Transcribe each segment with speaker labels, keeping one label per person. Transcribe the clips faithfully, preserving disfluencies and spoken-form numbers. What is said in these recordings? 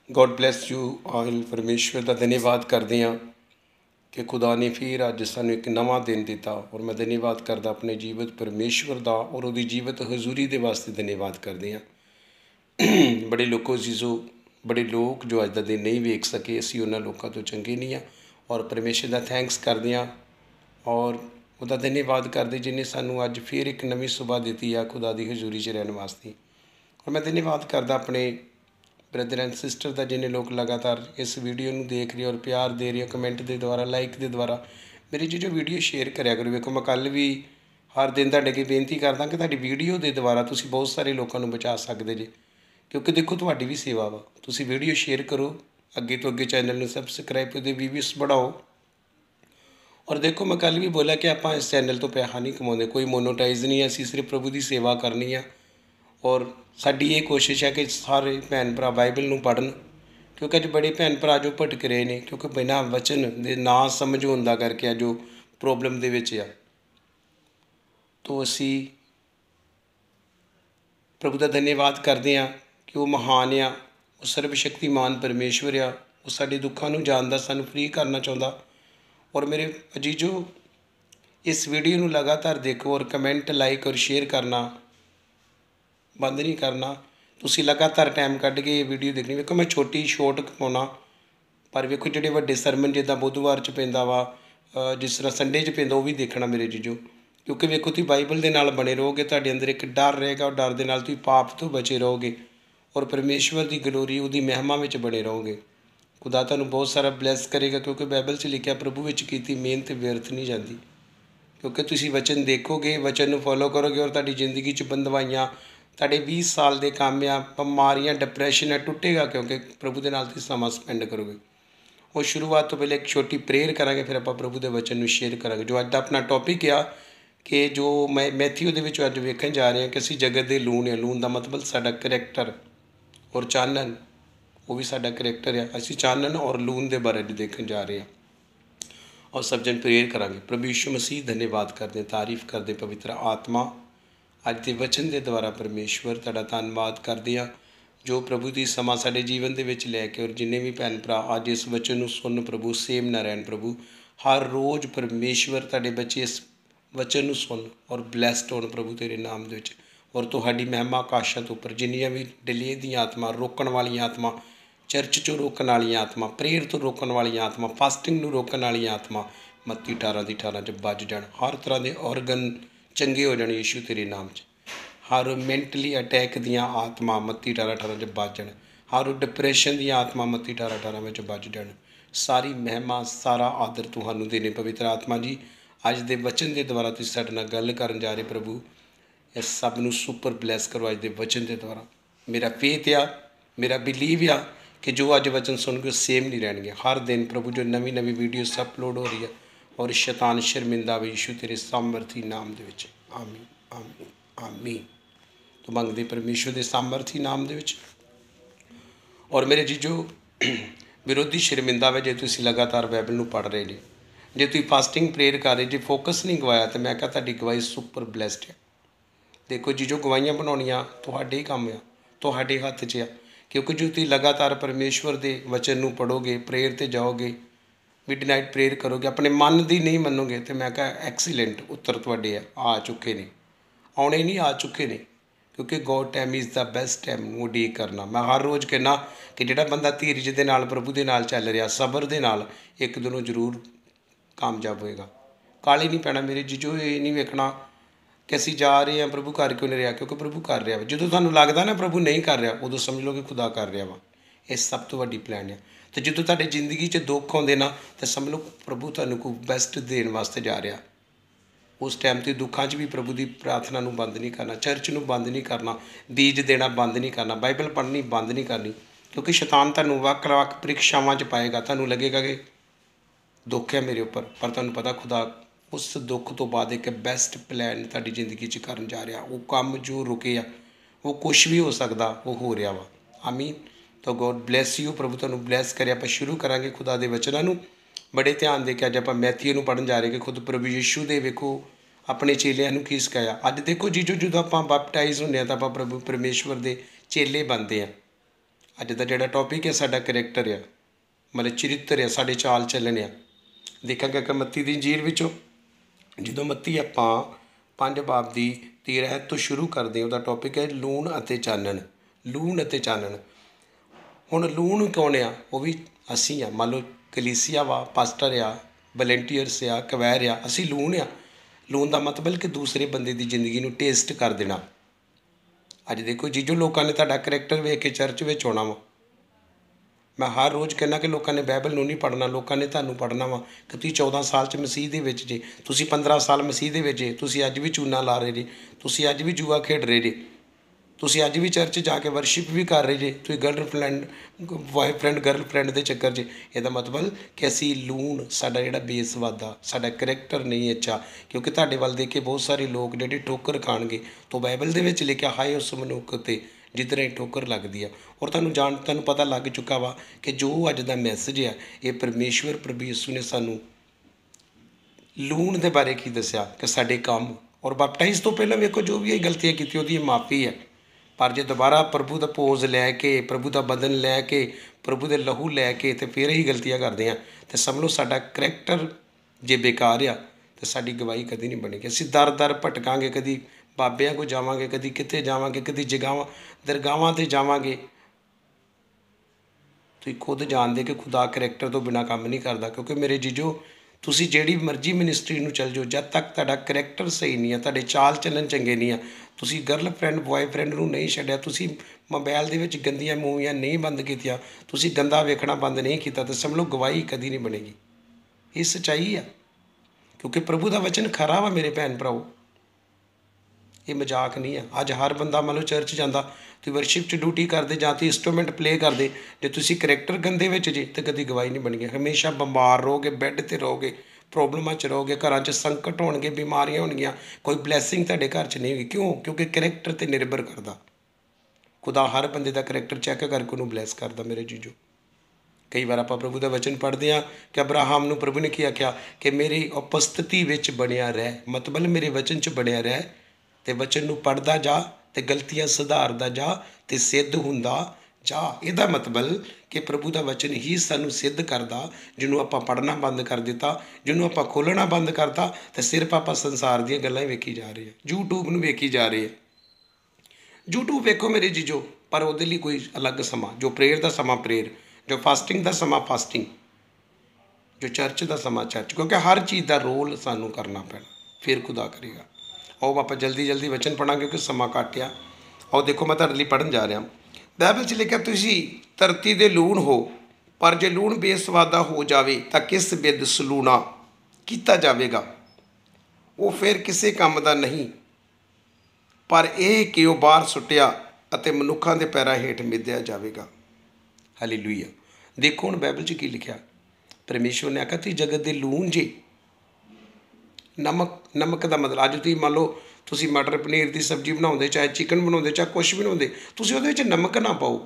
Speaker 1: God bless you all. परमेश्वर का धन्यवाद करते हैं कि खुदा ने फिर अज सानू एक नवा दिन दिता और मैं धन्यवाद करदा अपने जीवित परमेश्वर का और उसकी जीवित हजूरी के वास्ते धन्यवाद करते हैं। बड़े लोगों जीजो बड़े लोग जो अज का दिन नहीं वेख सके, असी उन्होंने लोगों तो चंगे नहीं हाँ और परमेश्वर का थैंक्स करते हैं और उसका धन्यवाद करते जिन्हें सानू अज फिर एक नवी सुबह दी है खुदा की हजूरी च रहने वास्ते। और मैं धन्यवाद करदा अपने ब्रदर एंड सिस्टर का जिन्हें लोग लगातार इस वीडियो में देख रहे और प्यार दे रहे हो, कमेंट के द्वारा लाइक के द्वारा मेरी जी जो वीडियो शेयर कराया करो। वेखो मैं कल भी हर दिन तुहाडे अगे बेनती करदा कि तुहाडी वीडियो के द्वारा तुसीं बहुत सारे लोगों को बचा सकते जे, क्योंकि देखो तुहाडी भी सेवा वा। तुसीं वीडियो शेयर करो, अगे तो अगे चैनल में सबसक्राइब करके व्यूज़ बढ़ाओ। और देखो मैं कल भी बोला कि आप इस चैनल तो पैसा नहीं कमाते, कोई मोनोटाइज नहीं है, असीं सिर्फ प्रभु की सेवा करनी है। और साडी ये कोशिश है कि सारे भैन भरा बाइबल नूं पढ़न, क्योंकि अज बड़े भैन भरा जो भटक रहे हैं, क्योंकि बिना वचन दे ना समझ होंदा करके अज जो प्रॉब्लम दे विच आ। तो असी प्रभु का धन्यवाद करते हैं कि वो महान आ, वो सर्वशक्तिमान परमेश्वर आ, वो साडे दुखों नूं जानदा, सानू फ्री करना चाहुंदा। और मेरे अजीजो इस वीडियो नूं लगातार देखो और कमेंट लाइक और शेयर करना बंद नहीं करना। तुसी लगातार टाइम कढ़ के वीडियो देखनी। वेखो मैं छोटी शॉर्ट पाउना, पर वेखो जिहड़े वड्डे सरमन जिद्दां बुधवार च पैंदा वा, जिस तरह संडे च पैंदा, वो भी देखना मेरे जीजो, क्योंकि वेखो तुसीं बाइबल दे नाल बने रहोगे, तुहाडे अंदर एक डर रहेगा और डर दे नाल तुसीं पाप तो बचे रहोगे और परमेश्वर की गलोरी उसदी महिमा में बने रहोगे। खुदा तुहानूं बहुत सारा ब्लैस करेगा, क्योंकि बाइबल च लिखिया प्रभु विच कीती मेहनत व्यर्थ नहीं जाती। क्योंकि तुसीं वचन देखोगे, वचन नूं फॉलो करोगे और तुहाडी जिंदगी च बंधवाइयां, तुहाडे बीस साल के काम आ, बीमारियां, डिप्रैशन है टुटेगा, क्योंकि प्रभु के नाल तुसीं समा स्पेंड करोगे। और शुरुआत तो पहले एक छोटी प्रेयर करांगे, फिर आप प्रभु के वचन नूं शेयर करांगे। जो अज दा अपना टॉपिक आ कि जो मैं मैथ्यू दे विच अज वेखण जा रहे हैं कि असीं जगत दे लूण है। लूण का मतलब साडा करैक्टर और चानन, वो भी साडा करैक्टर है। असीं चानन और लूण के बारे में देखण जा रहे हैं और सब जन प्रेयर करांगे। प्रभु यीशु मसीह धन्यवाद करते, तारीफ करते पवित्र आत्मा अज के वचन के द्वारा परमेश्वर तुहाडा धन्यवाद करते हैं जो प्रभु की समा साडे जीवन के लैके और जिन्हें भी भैन भरा अज इस वचन को सुन प्रभु सेम ना रहन। प्रभु हर रोज़ परमेश्वर तुहाडे बच्चे इस वचन को सुन और ब्लैसड होण प्रभु तेरे नाम दे विच। और तुहाडी महिमा आकाशां तो उपर जिन्नियां भी डिले दी आत्मा, रोकण वाली आत्मा, चर्च चो रोकण वाली आत्मा, प्रेयर तो रोकण वाली आत्मा, फास्टिंग नूं रोकण वाली आत्मा मत्ती अठारह की अठारह च बज जाण। हर तरह के ऑर्गन चंगे हो जाने यीशु तेरे नाम च। हर मैंटली अटैक दियाँ आत्मा मत्ती अठारह अठारह च बज जाण। हर डिप्रैशन दी आत्मा मत्ती अठारह अठारह में बज जाण। सारी महिमा सारा आदर तुहानूं देने पवित्र आत्मा जी। अज दे वचन के द्वारा तुसीं साडे नाल गल करन जा रहे प्रभु, इस सब नूं सुपर ब्लैस करो अज दे वचन के द्वारा। मेरा फेथ आ, मेरा बिलीव आ कि जो अज वचन सुन के सेम नहीं रहणगे। हर दिन प्रभु जो नवी नवी वीडियोस अपलोड हो रही है और शैतान शर्मिंदा वे यीशु तेरे सामर्थी नाम दे विच। आमीन आमीन आमीन। तो मंगते परमेश्वर के सामर्थी नाम दे विच। और मेरे जीजो विरोधी शर्मिंदा वे जे तुसीं लगातार बाइबल नूं पढ़ रहे जी, जे तुसीं फास्टिंग प्रेयर कर रहे, जे फोकस नहीं गवाया तो मैं कहा तुहाडी गवाही सुपर ब्लैसड है। देखो जीजो गवाहियां बनाउणियां तुहाडे ही काम आ, तुहाडे हत्थ 'च आ, क्योंकि जो तुसीं लगातार परमेश्वर के वचन नूं पढ़ोगे, प्रेयर ते जाओगे, मिडनाइट प्रेयर करोगे, अपने मन की नहीं मनोगे, तो मैं कहा एक्सीलेंट उत्तर तुहाडे आ चुके ने, आने नहीं आ चुके ने। क्योंकि God time is the best time वो डी करना। मैं हर रोज़ कहना कि जिहड़ा बंदा धीरज दे नाल प्रभु दे नाल चल रहा, सबर दे नाल, एक दिनों जरूर कामयाब होएगा। काली नहीं पैना मेरे जीजो, ये नहीं वेखना कि असीं जा रहे हैं प्रभु कर क्यों नहीं रहा, क्योंकि प्रभु कर रहा वा। जो तुहानूं लगदा ना प्रभु नहीं कर रहा, उदों समझ लो कि खुदा कर रहा वा। ये सब तो वड्डी प्लान है। तो जो तुहाडे जिंदगी च दुख आउंदे ना, तो समझ लो प्रभु तुहानूं कोई बेस्ट देण वास्ते जा रहा। उस टाइम तो दुखों च भी प्रभु की प्रार्थना नूं बंद नहीं करना, चर्च नूं बंद नहीं करना, बीज देना बंद नहीं करना, बाइबल पढ़नी बंद नहीं करनी। क्योंकि शैतान तुहानूं वक् वक् परीक्षावां च पाएगा। तुहानूं लगेगा कि दुख है मेरे उपर, पर तुहानूं पता खुदा उस दुख तो बाद एक बेस्ट प्लैन तुहाडी जिंदगी च करन जा रहा। वो काम जो रुके आ, वो कुछ भी हो सकता, वो हो रहा वा। आमीन। तो गॉड ब्लैस यू, प्रभु तुहानूं ब्लैस करे। आपां शुरू करांगे खुदा दे वचनां नूं। बड़े ध्यान दे के अज आपां मैथ्यू नूं पढ़न जा रहे कि खुद प्रभु यीशु दे वेखो अपने चेलियां नूं की सिखाया। अज देखो जीजो जो आपां बैपटाइज होंदे आ तां आपां प्रभु परमेश्वर दे चेले बनते हैं। ਅੱਜ ਦਾ ਜਿਹੜਾ ਟੌਪਿਕ ਹੈ ਸਾਡਾ ਕਰੈਕਟਰ ਆ, ਮਤਲਬ ਚਰਿੱਤਰ ਆ, ਸਾਡੇ ਚਾਲ ਚੱਲਣ ਆ। ਦੇਖਾਂਗੇ ਕਿ ਮੱਤੀ ਦੀ ਇੰਜੀਲ ਵਿੱਚੋਂ ਜਦੋਂ ਮੱਤੀ ਆਪਾਂ ਪੰਜ ਬਾਬ ਦੀ ਤੀਹ ਰਹਿਤ ਤੋਂ ਸ਼ੁਰੂ ਕਰਦੇ ਹਾਂ, ਉਹਦਾ ਟੌਪਿਕ ਹੈ ਲੂਣ ਅਤੇ ਚਾਨਣ। ਲੂਣ ਅਤੇ ਚਾਨਣ। ਹੁਣ ਲੂਣ ਕੌਣ ਆ? ਉਹ ਵੀ ਅਸੀਂ ਆ। ਮੰਨ ਲਓ ਕਲੀਸਿਆ ਵਾ, ਪਾਸਟਰ ਆ, ਵਲੰਟੀਅਰਸ ਆ, ਕਵੈਰ ਆ, ਅਸੀਂ ਲੂਣ ਆ। ਲੂਣ ਦਾ ਮਤਲਬ ਕਿ ਦੂਸਰੇ ਬੰਦੇ ਦੀ ਜ਼ਿੰਦਗੀ ਨੂੰ ਟੇਸਟ ਕਰ ਦੇਣਾ। ਅੱਜ ਦੇਖੋ ਜੀਜੋ, ਲੋਕਾਂ ਨੇ ਤੁਹਾਡਾ ਕਰੈਕਟਰ ਵੇਖ ਕੇ ਚਰਚ ਵਿੱਚ ਆਉਣਾ ਵਾ। ਮੈਂ ਹਰ ਰੋਜ਼ ਕਹਿੰਦਾ ਕਿ ਲੋਕਾਂ ਨੇ ਬਾਈਬਲ ਨੂੰ ਨਹੀਂ ਪੜ੍ਹਨਾ, ਲੋਕਾਂ ਨੇ ਤੁਹਾਨੂੰ ਪੜ੍ਹਨਾ ਵਾ। ਕਿ ਤੁਸੀਂ ਚੌਦਾਂ ਸਾਲ 'ਚ ਮਸੀਹ ਦੇ ਵਿੱਚ ਜੇ, ਤੁਸੀਂ ਪੰਦਰਾਂ ਸਾਲ ਮਸੀਹ ਦੇ ਵਿੱਚ ਜੇ, ਤੁਸੀਂ ਅੱਜ ਵੀ ਚੂਨਾ ਲਾ ਰਹੇ ਜੇ, ਤੁਸੀਂ ਅੱਜ ਵੀ ਜੂਆ ਖੇਡ ਰਹੇ ਜੇ, ਤੁਸੀਂ ਅੱਜ ਵੀ ਚਰਚ ਜਾ ਕੇ ਵਰਸ਼ਿਪ ਵੀ ਕਰ ਰਹੇ ਜੇ, ਤੁਸੀਂ girlfriend wife friend girlfriend ਦੇ ਚੱਕਰ 'ਚ। ਇਹਦਾ ਮਤਲਬ ਕਿ ਅਸੀਂ ਲੂਣ, ਸਾਡਾ ਜਿਹੜਾ ਬੇਸ ਵਾਦਾ, ਸਾਡਾ ਕਰੈਕਟਰ ਨਹੀਂ ਅੱਛਾ। ਕਿਉਂਕਿ ਤੁਹਾਡੇ ਵੱਲ ਦੇਖ ਕੇ ਬਹੁਤ ਸਾਰੇ ਲੋਕ ਜਿਹੜੇ ਠੋਕਰ ਖਾਣਗੇ, ਤਾਂ ਬਾਈਬਲ ਦੇ ਵਿੱਚ ਲਿਖਿਆ ਹਾਏ ਉਸ ਮਨੁੱਖ 'ਤੇ ਜਿੱਧਰ ਠੋਕਰ ਲੱਗਦੀ ਆ। ਔਰ ਤੁਹਾਨੂੰ ਜਾਣ ਤੁਹਾਨੂੰ ਪਤਾ ਲੱਗ ਚੁੱਕਾ ਵਾ ਕਿ ਜੋ ਅੱਜ ਦਾ ਮੈਸੇਜ ਆ, ਇਹ ਪਰਮੇਸ਼ਵਰ ਪ੍ਰਭੂ ਯਿਸੂ ਨੇ ਸਾਨੂੰ ਲੂਣ ਦੇ ਬਾਰੇ ਕੀ ਦੱਸਿਆ ਕਿ ਸਾਡੇ ਕੰਮ ਔਰ ਬਪਟਾਈਜ਼ ਤੋਂ ਪਹਿਲਾਂ ਵੇਖੋ ਜੋ ਵੀ ਇਹ ਗਲਤੀਆਂ ਕੀਤੀ ਉਹਦੀ ਮਾਫੀ ਹੈ। ਪਰ ਜੇ ਦੁਬਾਰਾ ਪ੍ਰਭੂ ਦਾ ਪੋਜ਼ ਲੈ ਕੇ, ਪ੍ਰਭੂ ਦਾ ਬਦਨ ਲੈ ਕੇ, ਪ੍ਰਭੂ ਦੇ ਲਹੂ ਲੈ ਕੇ ਅਤੇ ਫਿਰ ਹੀ ਗਲਤੀਆਂ ਕਰਦੇ ਹਾਂ, ਤਾਂ ਸਮਝ ਲਓ ਸਾਡਾ ਕਰੈਕਟਰ ਜੇ ਬੇਕਾਰ ਆ ਤਾਂ ਸਾਡੀ ਗਵਾਹੀ ਕਦੀ ਨਹੀਂ ਬਣੇਗੀ। ਅਸੀਂ ਦਰ ਦਰ ਭਟਕਾਂਗੇ, ਕਦੀ ਬਾਬਿਆਂ ਕੋਲ ਜਾਵਾਂਗੇ, ਕਦੀ ਕਿੱਥੇ ਜਾਵਾਂਗੇ, ਕਦੀ ਜਗਾਵਾਂ ਦਰਗਾਹਾਂ 'ਤੇ ਜਾਵਾਂਗੇ। ਤੁਸੀਂ ਖੁਦ ਜਾਣਦੇ ਕਿ ਖੁਦਾ ਕਰੈਕਟਰ ਤੋਂ ਬਿਨਾਂ ਕੰਮ ਨਹੀਂ ਕਰਦਾ। ਕਿਉਂਕਿ ਮੇਰੇ ਜੀਜੋ, ਤੁਸੀਂ ਜਿਹੜੀ ਮਰਜ਼ੀ ਮਿਨਿਸਟਰੀ ਨੂੰ ਚੱਲ ਜਾਓ, ਜਦ ਤੱਕ ਤੁਹਾਡਾ ਕਰੈਕਟਰ ਸਹੀ ਨਹੀਂ ਆ, ਤੁਹਾਡੇ ਚਾਲ ਚੱਲਣ ਚੰਗੇ ਨਹੀਂ ਆ, ਤੁਸੀਂ ਗਰਲ ਫਰੈਂਡ ਬੋਆਏ ਫਰੈਂਡ ਨੂੰ ਨਹੀਂ ਛੱਡਿਆ, ਤੁਸੀਂ ਮੋਬਾਈਲ ਦੇ ਵਿੱਚ ਗੰਦੀਆਂ ਮੂਵੀਆਂ ਨਹੀਂ ਬੰਦ ਕੀਤੀਆਂ, ਤੁਸੀਂ ਗੰਦਾ ਵੇਖਣਾ ਬੰਦ ਨਹੀਂ ਕੀਤਾ, ਤਾਂ ਸਮਝ ਲਓ ਗਵਾਹੀ ਕਦੀ ਨਹੀਂ ਬਣੇਗੀ। ਇਹ ਸੱਚਾਈ ਆ। ਕਿਉਂਕਿ ਪ੍ਰਭੂ ਦਾ ਵਚਨ ਖਰਾ ਵਾ ਮੇਰੇ ਭੈਣ ਭਰਾਓ, ਇਹ ਮਜ਼ਾਕ ਨਹੀਂ ਆ। ਅੱਜ ਹਰ ਬੰਦਾ ਮੰਨ ਲਓ ਚਰਚ ਜਾਂਦਾ, ਤੁਸੀਂ ਵਰਸ਼ਿਪ 'ਚ ਡਿਊਟੀ ਕਰਦੇ ਜਾਂ ਤੁਸੀਂ ਇੰਸਟਰੂਮੈਂਟ ਪਲੇ ਕਰਦੇ, ਜੇ ਤੁਸੀਂ ਕਰੈਕਟਰ ਗੰਦੇ ਵਿੱਚ ਜੇ ਤਾਂ ਕਦੀ ਗਵਾਹੀ ਨਹੀਂ ਬਣੇਗੀ। ਹਮੇਸ਼ਾ ਬਿਮਾਰ ਰਹੋਗੇ, ਬੈੱਡ 'ਤੇ ਰਹੋਗੇ, ਪ੍ਰੋਬਲਮਾਂ 'ਚ ਰਹੋਗੇ, ਘਰਾਂ 'ਚ ਸੰਕਟ ਹੋਣਗੇ, ਬਿਮਾਰੀਆਂ ਹੋਣਗੀਆਂ, ਕੋਈ ਬਲੈਸਿੰਗ ਤੁਹਾਡੇ ਘਰ 'ਚ ਨਹੀਂ ਹੋਗੀ। ਕਿਉਂ? ਕਿਉਂਕਿ ਕਰੈਕਟਰ 'ਤੇ ਨਿਰਭਰ ਕਰਦਾ। ਖੁਦਾ ਹਰ ਬੰਦੇ ਦਾ ਕਰੈਕਟਰ ਚੈੱਕ ਕਰਕੇ ਉਹਨੂੰ ਬਲੈਸ ਕਰਦਾ ਮੇਰੇ ਜੀਜੋ। ਕਈ ਵਾਰ ਆਪਾਂ ਪ੍ਰਭੂ ਦਾ ਵਚਨ ਪੜ੍ਹਦੇ ਹਾਂ ਕਿ ਅਬਰਾਹਮ ਨੂੰ ਪ੍ਰਭੂ ਨੇ ਕੀ ਆਖਿਆ ਕਿ ਮੇਰੀ ਉਪਸਥਿਤੀ ਵਿੱਚ ਬਣਿਆ ਰਹਿ, ਮਤਲਬ ਮੇਰੇ ਵਚਨ 'ਚ ਬਣਿਆ ਰਹਿ ਅਤੇ ਵਚਨ ਨੂੰ ਪੜ੍ਹਦਾ ਜਾ ਅਤੇ ਗਲਤੀਆਂ ਸੁਧਾਰਦਾ ਜਾ ਅਤੇ ਸਿੱਧ ਹੁੰਦਾ ਜਾ। ਇਹਦਾ ਮਤਲਬ ਕਿ ਪ੍ਰਭੂ ਦਾ ਵਚਨ ਹੀ ਸਾਨੂੰ ਸਿੱਧ ਕਰਦਾ। ਜਿਹਨੂੰ ਆਪਾਂ ਪੜ੍ਹਨਾ ਬੰਦ ਕਰ ਦਿੱਤਾ, ਜਿਹਨੂੰ ਆਪਾਂ ਖੋਲ੍ਹਣਾ ਬੰਦ ਕਰਤਾ, ਅਤੇ ਸਿਰਫ ਆਪਾਂ ਸੰਸਾਰ ਦੀਆਂ ਗੱਲਾਂ ਹੀ ਵੇਖੀ ਜਾ ਰਹੇ ਹਾਂ, ਯੂਟਿਊਬ ਨੂੰ ਵੇਖੀ ਜਾ ਰਹੇ ਹਾਂ। ਯੂਟਿਊਬ ਵੇਖੋ ਮੇਰੇ ਜੀਜੋ, ਪਰ ਉਹਦੇ ਲਈ ਕੋਈ ਅਲੱਗ ਸਮਾਂ, ਜੋ ਪ੍ਰੇਅਰ ਦਾ ਸਮਾਂ ਪ੍ਰੇਅਰ, ਜੋ ਫਾਸਟਿੰਗ ਦਾ ਸਮਾਂ ਫਾਸਟਿੰਗ, ਜੋ ਚਰਚ ਦਾ ਸਮਾਂ ਚਰਚ। ਕਿਉਂਕਿ ਹਰ ਚੀਜ਼ ਦਾ ਰੋਲ ਸਾਨੂੰ ਕਰਨਾ ਪੈਣਾ, ਫਿਰ ਖੁਦਾ ਕਰੇਗਾ। ਆਓ ਆਪਾਂ ਜਲਦੀ ਜਲਦੀ ਵਚਨ ਪੜ੍ਹਾਂਗੇ ਕਿਉਂਕਿ ਸਮਾਂ ਘੱਟ ਆ। ਆਓ ਦੇਖੋ, ਮੈਂ ਤੁਹਾਡੇ ਲਈ ਪੜ੍ਹਨ ਜਾ ਰਿਹਾ। ਬਾਈਬਲ 'ਚ ਲਿਖਿਆ, ਤੁਸੀਂ ਧਰਤੀ ਦੇ ਲੂਣ ਹੋ, ਪਰ ਜੇ ਲੂਣ ਬੇਸਵਾਦਾ ਹੋ ਜਾਵੇ ਤਾਂ ਕਿਸ ਬਿਧ ਸਲੂਣਾ ਕੀਤਾ ਜਾਵੇਗਾ? ਉਹ ਫਿਰ ਕਿਸੇ ਕੰਮ ਦਾ ਨਹੀਂ, ਪਰ ਇਹ ਕਿ ਉਹ ਬਾਹਰ ਸੁੱਟਿਆ ਅਤੇ ਮਨੁੱਖਾਂ ਦੇ ਪੈਰਾਂ ਹੇਠ ਮਿਧਿਆ ਜਾਵੇਗਾ। ਹਾਲੇਲੂਇਆ। ਦੇਖੋ ਹੁਣ ਬਾਈਬਲ 'ਚ ਕੀ ਲਿਖਿਆ। ਪਰਮੇਸ਼ਵਰ ਨੇ ਆਖਿਆ ਤੁਸੀਂ ਜਗਤ ਦੇ ਲੂਣ ਜੇ। ਨਮਕ, ਨਮਕ ਦਾ ਮਤਲਬ ਅੱਜ ਤੁਸੀਂ ਮੰਨ ਲਓ ਤੁਸੀਂ ਮਟਰ ਪਨੀਰ ਦੀ ਸਬਜ਼ੀ ਬਣਾਉਂਦੇ, ਚਾਹੇ ਚਿਕਨ ਬਣਾਉਂਦੇ, ਚਾਹੇ ਕੁਛ ਵੀ ਬਣਾਉਂਦੇ, ਤੁਸੀਂ ਉਹਦੇ ਵਿੱਚ ਨਮਕ ਨਾ ਪਾਓ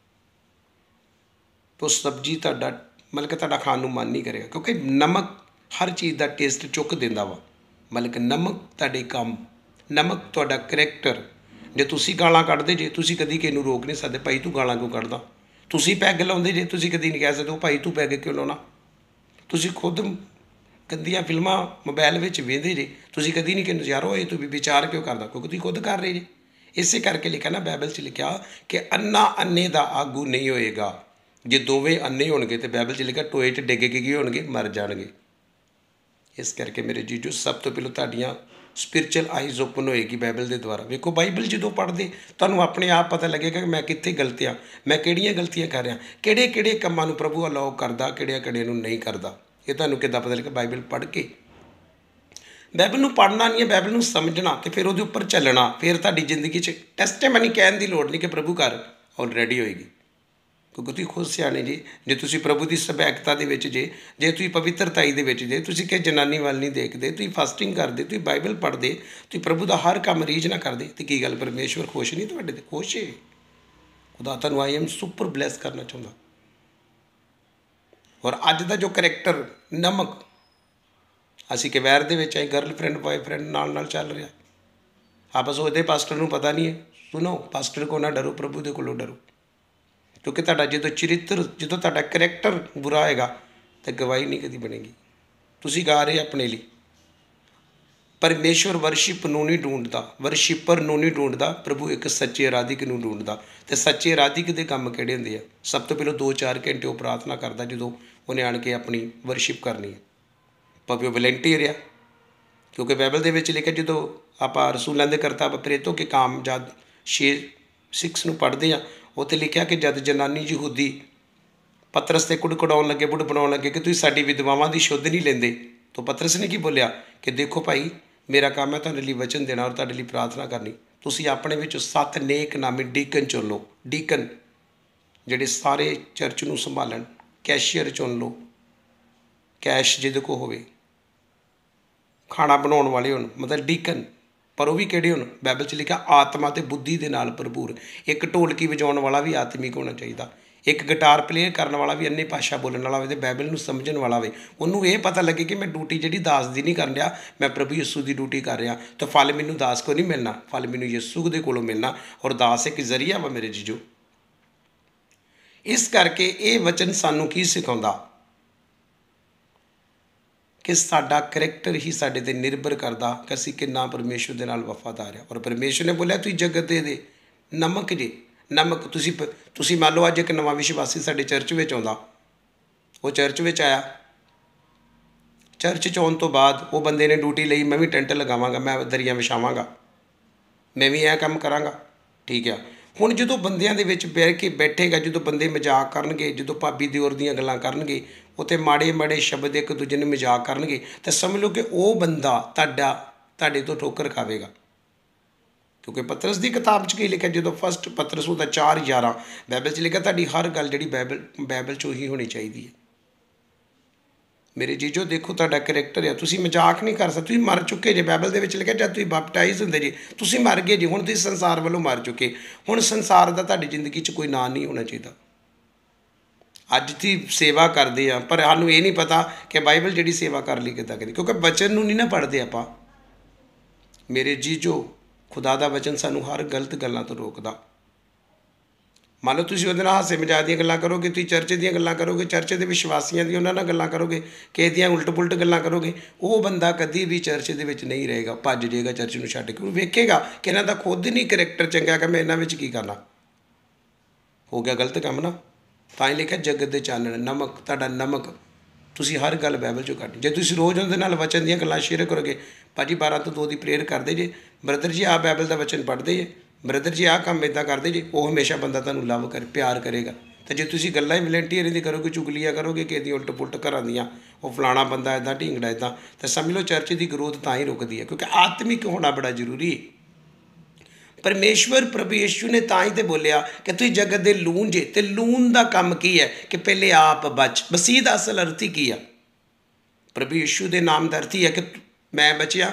Speaker 1: ਤਾਂ ਸਬਜ਼ੀ ਤੁਹਾਡਾ ਮਤਲਬ ਕਿ ਤੁਹਾਡਾ ਖਾਣ ਨੂੰ ਮਨ ਨਹੀਂ ਕਰੇਗਾ। ਕਿਉਂਕਿ ਨਮਕ ਹਰ ਚੀਜ਼ ਦਾ ਟੇਸਟ ਚੁੱਕ ਦਿੰਦਾ ਵਾ। ਮਤਲਬ ਕਿ ਨਮਕ ਤੁਹਾਡੇ ਕੰਮ, ਨਮਕ ਤੁਹਾਡਾ ਕਰੈਕਟਰ। ਜੇ ਤੁਸੀਂ ਗਾਲਾਂ ਕੱਢਦੇ ਜੇ, ਤੁਸੀਂ ਕਦੀ ਕਿਸੇ ਨੂੰ ਰੋਕ ਨਹੀਂ ਸਕਦੇ, ਭਾਈ ਤੂੰ ਗਾਲਾਂ ਕਿਉਂ ਕੱਢਦਾ। ਤੁਸੀਂ ਪੈਗ ਲਾਉਂਦੇ ਜੇ, ਤੁਸੀਂ ਕਦੀ ਨਹੀਂ ਕਹਿ ਸਕਦੇ ਉਹ ਭਾਈ ਤੂੰ ਪੈਗ ਕਿਉਂ ਲਾਉਣਾ। ਤੁਸੀਂ ਖੁਦ ਗੰਦੀਆਂ ਫਿਲਮਾਂ ਮੋਬਾਇਲ ਵਿੱਚ ਵੇਖਦੇ ਜੇ, ਤੁਸੀਂ ਕਦੀ ਨਹੀਂ ਕਹਿੰਦੇ ਯਾਰ ਇਹ ਤੂੰ ਵੀ ਵਿਚਾਰ ਕਿਉਂ ਕਰਦਾ, ਕਿਉਂਕਿ ਤੁਸੀਂ ਖੁਦ ਕਰ ਰਹੇ ਜੇ। ਇਸੇ ਕਰਕੇ ਲਿਖਿਆ ਨਾ ਬਾਈਬਲ 'ਚ ਲਿਖਿਆ ਕਿ ਅੰਨਾ ਅੰਨੇ ਦਾ ਆਗੂ ਨਹੀਂ ਹੋਏਗਾ। ਜੇ ਦੋਵੇਂ ਅੰਨੇ ਹੋਣਗੇ ਤਾਂ ਬਾਈਬਲ 'ਚ ਲਿਖਿਆ ਟੋਏ 'ਚ ਡਿੱਗ ਕੇ ਕੀ ਹੋਣਗੇ, ਮਰ ਜਾਣਗੇ। ਇਸ ਕਰਕੇ ਮੇਰੇ ਜੀਜੋ, ਸਭ ਤੋਂ ਪਹਿਲਾਂ ਤੁਹਾਡੀਆਂ ਸਪਿਰਚੁਅਲ ਆਈਜ਼ ਓਪਨ ਹੋਏਗੀ ਬਾਈਬਲ ਦੇ ਦੁਆਰਾ। ਵੇਖੋ ਬਾਈਬਲ ਜਦੋਂ ਪੜ੍ਹਦੇ ਤੁਹਾਨੂੰ ਆਪਣੇ ਆਪ ਪਤਾ ਲੱਗੇਗਾ ਕਿ ਮੈਂ ਕਿੱਥੇ ਗਲਤ ਹਾਂ, ਮੈਂ ਕਿਹੜੀਆਂ ਗਲਤੀਆਂ ਕਰ ਰਿਹਾ, ਕਿਹੜੇ ਕਿਹੜੇ ਕੰਮਾਂ ਨੂੰ ਪ੍ਰਭੂ ਅਲਾਓ ਕਰਦਾ, ਕਿਹੜਿਆਂ ਕਿਹੜਿਆਂ ਨੂੰ ਨਹੀਂ ਕਰਦਾ। ਇਹ ਤੁਹਾਨੂੰ ਕਿੱਦਾਂ ਪਤਾ ਲੱਗੇ? ਬਾਈਬਲ ਪੜ੍ਹ ਕੇ। ਬਾਈਬਲ ਨੂੰ ਪੜ੍ਹਨਾ ਨਹੀਂ ਹੈ, ਬਾਈਬਲ ਨੂੰ ਸਮਝਣਾ ਅਤੇ ਫਿਰ ਉਹਦੇ ਉੱਪਰ ਚੱਲਣਾ। ਫਿਰ ਤੁਹਾਡੀ ਜ਼ਿੰਦਗੀ 'ਚ ਟੈਸਟੀਮਨੀ ਕਹਿਣ ਦੀ ਲੋੜ ਨਹੀਂ ਕਿ ਪ੍ਰਭੂ ਘਰ ਆਲਰੇਡੀ ਹੋਏਗੀ। ਕਿਉਂਕਿ ਤੁਸੀਂ ਖੁਦ ਸਿਆਣੇ ਜੀ। ਜੇ ਤੁਸੀਂ ਪ੍ਰਭੂ ਦੀ ਸਭੈਕਤਾ ਦੇ ਵਿੱਚ ਜੇ, ਜੇ ਤੁਸੀਂ ਪਵਿੱਤਰਤਾਈ ਦੇ ਵਿੱਚ ਜੇ, ਤੁਸੀਂ ਕਿ ਜਨਾਨੀ ਵੱਲ ਨਹੀਂ ਦੇਖਦੇ, ਤੁਸੀਂ ਫਾਸਟਿੰਗ ਕਰਦੇ, ਤੁਸੀਂ ਬਾਈਬਲ ਪੜ੍ਹਦੇ, ਤੁਸੀਂ ਪ੍ਰਭੂ ਦਾ ਹਰ ਕੰਮ ਰੀਝ ਨਾ ਕਰਦੇ, ਅਤੇ ਕੀ ਗੱਲ ਪਰਮੇਸ਼ਵਰ ਖੁਸ਼ ਨਹੀਂ ਤੁਹਾਡੇ 'ਤੇ? ਖੁਸ਼ ਹੈ। ਖੁਦਾ ਤੁਹਾਨੂੰ ਆਈ ਐਮ ਸੁਪਰ ਬਲੈਸ ਕਰਨਾ ਚਾਹੁੰਦਾ। ਔਰ ਅੱਜ ਦਾ ਜੋ ਕਰੈਕਟਰ ਨਮਕ, ਅਸੀਂ ਕਵੈਰ ਦੇ ਵਿੱਚ ਆਏ, ਗਰਲ ਫਰੈਂਡ ਬੋਆਏ ਫਰੈਂਡ ਨਾਲ ਨਾਲ ਚੱਲ ਰਿਹਾ। ਆਪਾਂ ਸੋਚਦੇ ਪਾਸਟਰ ਨੂੰ ਪਤਾ ਨਹੀਂ ਹੈ। ਸੁਣੋ, ਪਾਸਟਰ ਕੋਲ ਨਾ ਡਰੋ, ਪ੍ਰਭੂ ਦੇ ਕੋਲੋਂ ਡਰੋ। क्योंकि तुहाडा जो चरित्र जो तुहाडा करैक्टर बुरा होएगा तो गवाही नहीं कभी बनेगी। तुसीं गा रहे अपने लिए, परमेश्वर वर्शिप नूं नहीं ढूंढता, वर्शिपर नूं नहीं ढूंढता, प्रभु एक सच्चे आराधिक नूं ढूंढता। तो सच्चे आराधिक के काम किहड़े हुंदे आ? सब तो पहले दो चार घंटे वो प्रार्थना करता जो उन्हें आण के अपनी वर्शिप करनी है, भावें वो वलंटियर आ। क्योंकि बाइबल दे विच लिखिआ जो आप रसूलों के करतब प्रेरितों के काम जद छे सिक्स नूं पढ़ते हैं उत्ते लिखिआ कि जद जनानी यहूदी पतरस ते कुड़कुड़ाउण लगे बुढ़ बनाउण लगे कि तुसीं साडी विधवावां दी शुद्ध नहीं लेंदे, तो पतरस ने की बोलिया कि देखो भाई मेरा काम है तुहाडे लई वचन देना और तुहाडे लई प्रार्थना करनी। तुसीं अपने विच सत्त नेक नामी डीकन चुन लो, डीकन जिहड़े सारे चर्च नूं संभालन। कैशियर चुन लो, कैश जिहदे कोल होवे, खाना बनाउण वाले होण, मतलब डीकन। पर वो भी किहड़े होण? बाइबल च लिखिआ आत्मा ते बुद्धि दे नाल भरपूर। एक ढोलकी वजाउण वाला भी आत्मिक होना चाहिए, एक गिटार प्लेयर करने वाला भी अन्य भाषा बोलने वाला हो, बाइबल नूं समझण वाला होवे, उन्होंने ये पता लगे कि मैं ड्यूटी जिहड़ी दास दी नहीं कर रहा, मैं प्रभु यीशु की ड्यूटी कर रहा। तो फल मैनूं दास को नहीं मिलना, फल मैनूं यीशु दे कोलों मिलना, और दास एक जरिया वा मेरे जीजो। इस करके ये वचन सानूं की सिखाउंदा कि साडा करैक्टर ही साडे ते निर्भर करदा कि असीं किन्ना परमेश्वर दे नाल वफादार है। और परमेश्वर ने बोलिया तुसीं जगत दे दे नमक जे। नमक तुसीं तुसीं मान लो अज एक नवां विश्वासी साडे चर्च विच आउंदा, वो चर्च विच आया, चर्च च आउण तो बाद वो बंदे ने ड्यूटी लई मैं भी टेंट लगावांगा, मैं दरियां विछावांगा, मैं भी यह काम करांगा, ठीक है। हुण जदों बंदियां दे विच बैठ के बैठेगा, जदों बंदे मजाक करनगे, जदों भाबी दिओर दीयां गल्लां करनगे, उत्ते माड़े माड़े शब्द एक दूजे ने मजाक करनगे, तो समझ लो कि वो बंदा तुहाडा तुहाडे तो ठोकर खावेगा। क्योंकि पतरस की किताब च की लिखा, जो फस्ट पतरस होता चार ग्यारह बाइबल च लिखा तुहाडी हर गल जिहड़ी बाइबल बाइबल चो ही होनी चाहिए है। मेरे जीजो देखो तुहाडा करैक्टर है, तुसीं मजाक नहीं कर सकते, तुसीं मर चुके जे। बाइबल दे विच लिखिआ जद तुसीं बैपटाइज हुंदे जे तुसीं मर गए जे, हुण तुसीं संसार वालों मर चुके, हुण संसार दा तुहाडी जिंदगी च कोई नाम नहीं होना चाहिए। अज दी सेवा करते हैं पर सानूं ये नहीं पता कि बाइबल जिहड़ी सेवा कर ली किद्दां करी, क्योंकि बचन नूं नहीं ना पढ़ते आपां। मेरे जीजो खुदा दा वचन सानूं हर गलत गल्लां तो रोकदा। मान लो तुसीं उहदे नाल हासे मजाक दीयां गल्लां करोगे, तुसीं चर्च दीयां गल्लां करोगे, चर्च दे विश्वासियां दी उन्हां नाल गल्लां करोगे, किसे दीयां उल्ट पुलट गल्लां करोगे, वो बंदा कदी भी चर्च दे विच नहीं रहेगा, भज जाएगा चर्च नूं छड्ड के। वेखेगा कि इन्हां दा खुद नहीं करैक्टर चंगा कि मैं इन्हां विच की करना, हो गया गलत काम ना। तां ही लिखिआ जगत दे चानण नमक, तुहाडा नमक तुसीं हर गल बाइबल चों कड्ढ। जे तुसीं रोज़ उहदे नाल वचन दीयां गल्लां शेयर करोगे, भाजी बारह तो दो की प्रेयर करते जे, ब्रदर जी आ बाइबल का वचन पढ़ते जे, ब्रदर जी आ काम इदां करते जे, वो हमेशा बंदा तुहानूं लव कर प्यार करेगा। तो जे तुसीं गल्लां ही वलंटियर दी करोगे, चुगलियां करोगे कि दी उल्ट पुलट घरां दियां, वो फलाना बंदा इदां ढींगड़ा इदां, तो समझ लो चर्च की ग्रोथ तां ही रुकदी है, क्योंकि आत्मिक होना बड़ा जरूरी है। परमेश्वर प्रभु यीशु ने तां ही तो बोलिया कि तुसीं जगत दे लून जे, ते लून का काम की है कि पहले आप बच। मसीह का असल अर्थ ही की है? प्रभु यीशु के नाम का अर्थ ही है कि मैं बचिया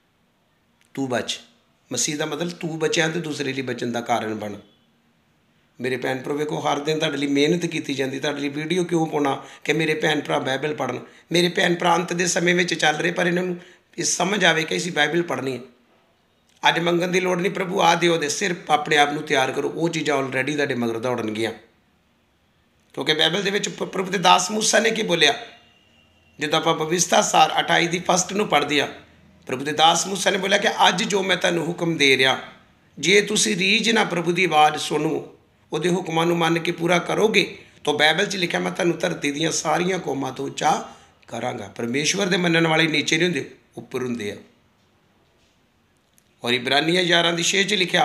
Speaker 1: तू बच। मसीह का मतलब तू बचिया तो दूसरे लिए बचन का कारण बन। मेरे भैन भरा वेखो हर दिन तुहाडे लई मेहनत की जाती, तुहाडे लई वीडियो क्यों पाउणा कि मेरे भैन भरा बाइबल पढ़न। मेरे भैन भरा अंत के समय में चल रहे, पर इन्हों ये समझ आए कि असीं बाइबल पढ़नी है। अज मंगन की लोड़ नहीं, प्रभु आ दिओ दे, सिर्फ अपने आप को तैयार करो, वो चीज़ां ऑलरेडी तुहाडे मगर दौड़नगियां। क्योंकि बाइबल दे विच प्रभु दे दास मूसा ने की बोलिया, जो आप पवित्रता सार अठाई की फस्ट नूं पढ़ते हैं, प्रभु दे दास मूसा ने बोलिया कि अज जो मैं तुहानूं हुक्म दे रहा, जे तुसीं रीझ ना प्रभु की आवाज़ सुनो, उहदे हुक्मां नूं मन के पूरा करोगे, तो बाइबल च लिखा मैं तुहानूं धरती दीयां सारियां कौमां तो उच्चा करांगा। परमेश्वर दे मनण वाले नीचे नहीं हुंदे, उपर हुंदे आ। और इब्रानियां ग्यारह की छे च लिखा,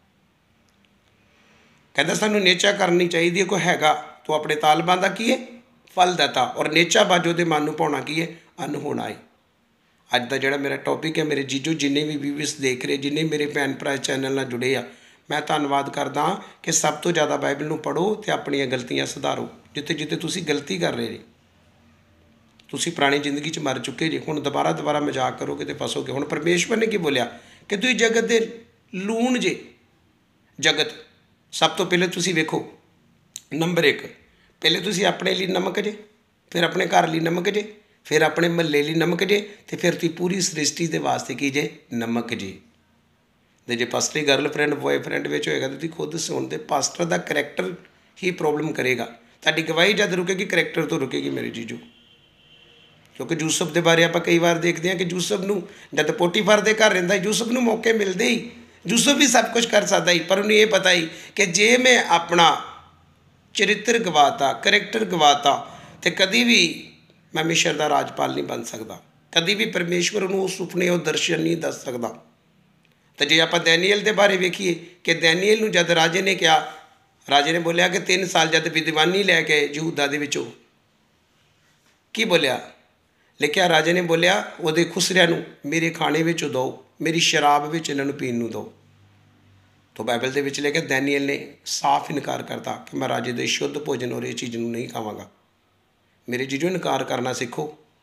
Speaker 1: कहता सानूं नेचा करनी चाहिए, कोई हैगा तो अपने तालबां दा की है फलदाता, और नेचा बाजो दे मन नूं पाउणा की है अनहोणा है। अज का जिहड़ा मेरा टॉपिक है, मेरे जीजो जिन्ने भी व्यूअर्स देख रहे, जिन्ने मेरे भैन भरा चैनल नाल जुड़े आ, मैं धन्नवाद करदा कि सब तो ज़्यादा बाइबल नूं पढ़ो तो अपनियां गलतियां सुधारो। जिते जिते तुसीं गलती कर रहे जे, तुसीं पुरानी जिंदगी च मर चुके जे, हुण दोबारा दोबारा मजाक करोगे तो फसोगे। हुण परमेश्वर ने की बोलिया कि तुसीं जगत दे लूण जे। जगत सब तो पहले तुसीं वेखो, नंबर एक पहले तुसीं अपने लिए नमक जे, फिर अपने घर लिए नमक जे, फिर अपने महल्ले लिए नमक जे, तो फिर तुसीं पूरी सृष्टि के वास्ते की जे नमक जे। तो जे पास्टरी गर्लफ्रेंड बॉयफ्रेंड में होएगा तो तुसीं खुद सुनते पास्टर का करैक्टर ही प्रॉब्लम करेगा। ਤੁਹਾਡੀ ਗਵਾਹੀ जब रुकेगी करैक्टर तो रुकेगी मेरे जीजो। क्योंकि यूसुफ के बारे आप कई बार देखते हैं कि यूसुफ नूं जब पोटीफर के घर रहिंदा यूसुफ नूं मौके मिलते ही यूसुफ भी सब कुछ कर सकता ही, पर उन्हें ये पता ही कि जे मैं अपना चरित्र गवाता करैक्टर गवाता तो कभी भी मैं मिस्र का राजपाल नहीं बन सकता, कभी भी परमेश्वर उन्होंने सुपने और दर्शन नहीं दस सकता। तो जे आप दैनियल के बारे वेखीए कि दैनियल नूं जद राजे ने कहा, राजे ने बोलिया कि तीन साल जब विद्वानी लैके यहूदा दे विचों की बोलिया लिखिया, राजे ने बोलिया वो खुसरिया नूं मेरे खाने में दो, मेरी शराब में इन्हों पीन नूं दो। तो बाइबल के विच लिखिया दैनियल ने साफ इनकार करता कि मैं राजे दे शुद्ध भोजन और ये चीज़ नहीं खावांगा। मेरे जीजो इनकार करना सीखो।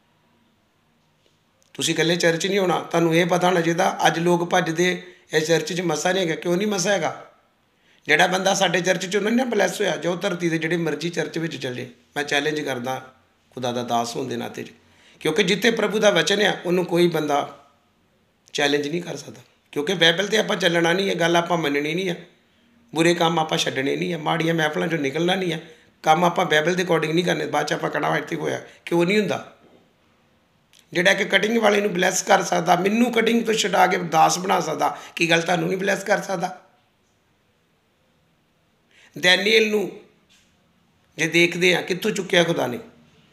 Speaker 1: तुसीं कल्ले चर्च नहीं होना, तुहानूं ये पता होना चाहिए अज लोग भजदे इस चर्च च मसा नहीं है, क्यों नहीं मसा हैगा। जिहड़ा बंदा साडे चर्च च उन्होंने ब्लैस होया, जो धरती के जिहड़े मर्जी चर्च में चले, मैं चैलेंज करदा खुदा दा दास होने के नाते, क्योंकि जिथे प्रभु का वचन है उन्होंने कोई बंदा चैलेंज नहीं कर सकता। क्योंकि बाइबल तो आप चलना नहीं है, गल आप मननी नहीं है, बुरे काम आप छड्डने नहीं है, माड़ियां महफलों चों निकलना नहीं है, काम आप बाइबल के अकॉर्डिंग नहीं करने। बाद च आप कहना इत्थे होया, क्यों नहीं हुंदा। जिहड़ा कि कटिंग वाले नूं ब्लैस कर सकदा, मैनूं कटिंग तो छड्डा के दास बना सकदा, की गल तुहानूं नहीं ब्लैस कर सकदा। दैनियल नूं जे देखते हैं कित्थों चुक्या खुदा ने,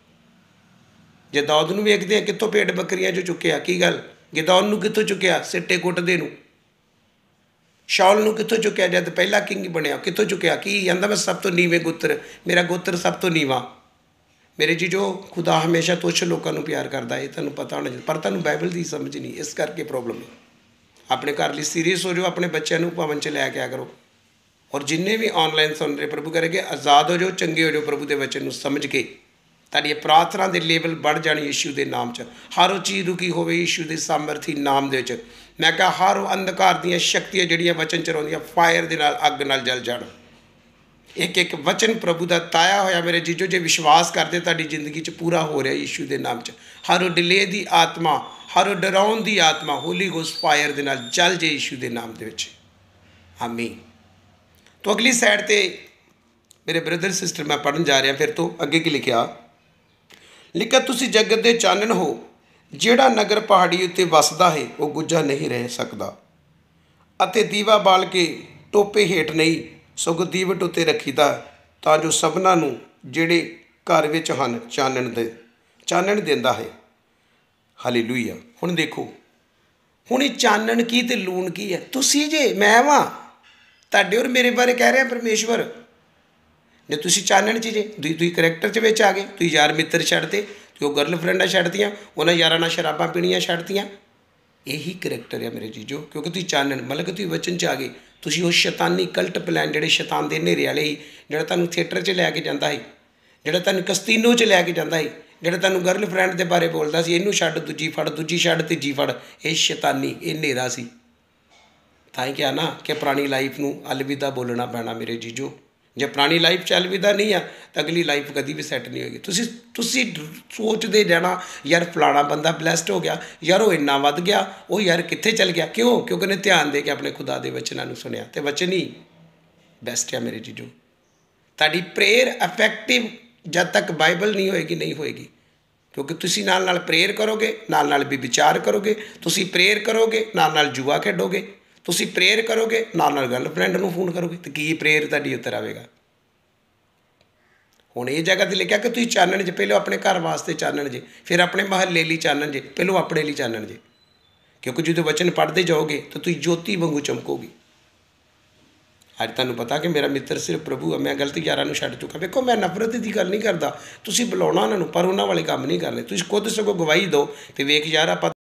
Speaker 1: जे दाऊद नूं वेखदे हैं कित्थों भेड़ बकरियां जो चुक्या, की गल गिदौन नूं कित्थों चुक्या, सिट्टे कुटदे नूं। शाउल नूं कित्थों चुक्या जब पहला किंग बनया, कित्थों चुक्या, की आंदा मैं सब तो नीवें गुत्र, मेरा गोत्र सब तो नीवा। मेरे जीजो खुदा हमेशा तुच्छ लोगों को प्यार करता है, तुहानूं पता होना चाहिए, पर तुहानूं बाइबल की समझ नहीं, इस करके प्रॉब्लम है। अपने घर लिए सीरीयस हो जाओ, अपने बच्चों को भवन च लैके आया करो। और जिन्हें भी ऑनलाइन सुन रहे प्रभु करेंगे आज़ाद हो जाओ, चंगे हो जाओ, प्रभु के वचन को समझ के ताड़ी प्रार्थना के लेवल बढ़ जाने यीशु के नाम च। हर चीज़ रुकी हो यीशु के सामर्थी नाम दे विच। मैं कहा हर अंधकार दी शक्तियाँ जड़ियाँ वचन च रहिंदियां फायर के नाल अग नाल जल जाण। एक एक वचन प्रभु का ताया होया मेरे जीजो जे विश्वास करते ताड़ी जिंदगी च पूरा हो रहा यीशु के नाम च। हर डिले की आत्मा, हर डराउन की आत्मा होली गोस्ट फायर के नाल जल जे यीशु के नाम दे विच। आमीन। तो अगली साइड ते मेरे ब्रदर सिस्टर मैं पढ़न जा रहा, फिर तो अगे की लिखिया लिखा तुसी जगत दे चानन हो, जिहड़ा नगर पहाड़ी उत्ते वसदा है वो गुज्जा नहीं रह सकदा, अते दीवा बाल के टोपे हेठ नहीं सगों दीवट उत्ते रखीदा, तां जो सबना नूं जिहड़े घर विच हन चानन दे चानन देंदा है। हालेलुया। हुण देखो, हुण चानन की ते लूण की है, तुसी जे मैं वां तुहाडे और मेरे बारे कह रहे हैं परमेश्वर। जे तुसी चानन च जे तुसीं करैक्टर च विच आ गए, तुसीं यार मित्र छड्डते, तुसीं वो गर्लफ्रेंडां छड्डतियां, उन्हां यारां नाल शराबां पीणियां छड्डतियां। यही करैक्टर है मेरे जीजो, क्योंकि तुसीं चानन मतलब कि तुसीं वचन च आ गए। तुसीं उस शैतानी कल्ट प्लैन जिहड़े शैतान दे नेरे वाले ही, जिहड़ा तुहानूं थिएटर च लैके जांदा है, जिहड़ा तुहानूं कस्तीनो च लैके जांदा है, जिहड़ा तुहानूं गर्लफ्रेंड के बारे बोलदा सी, इहनूं छड्ड दूजी फड़, दूजी छड्ड तीजी फड़, ये शैतानी ये नेरा सी। ताई क्या ना कि पुरानी लाइफ नूं अलविदा बोलना पैना मेरे जीजो। जे पुरानी लाइफ च अलविदा नहीं है तो अगली लाइफ कभी भी सैट नहीं होगी। तुसी तुसी सोचते जाना यार फलाना बंदा ब्लैसड हो गया, यार वो इन्ना वध गया, वो यार कित्थे चल गया, क्यों? क्योंकि उन्हें ध्यान दे के अपने खुदा के वचनों को सुनिया, तो वचन ही बेस्ट है मेरे जीजो। ताड़ी प्रेयर इफैक्टिव जब तक बाइबल नहीं होएगी नहीं होएगी, क्योंकि तुसी नाल नाल प्रेयर करोगे, नाल नाल भी विचार करोगे, तुसी प्रेयर करोगे नाल नाल जुआ खेडोगे, तुसी प्रेयर करोगे नाल नाल गर्लफ्रेंड नूं फोन करोगे, तो की प्रेयर तुहाडी उत्तर आवेगा। हुण ये जगह ते लिखिया कि तुसीं चानण जे, पहले अपने घर वास्ते चानण जे, फिर अपने महल्ले लई चानण जे, पहलों अपने लिए चानण जे, क्योंकि जो वचन पढ़ते जाओगे तो तुसीं ज्योति वांगू चमकोगे। अज तुहानूं पता कि मेरा मित्र सिर्फ प्रभु है, मैं गलत यारां नूं छड्ड चुका। देखो मैं नफरत की गल नहीं करता, तुसीं बुलाउणा उन्हां नूं, पर उन्हां वाले काम नहीं करने। तुसीं खुद सगों गवाही दो ते वेख यार आपां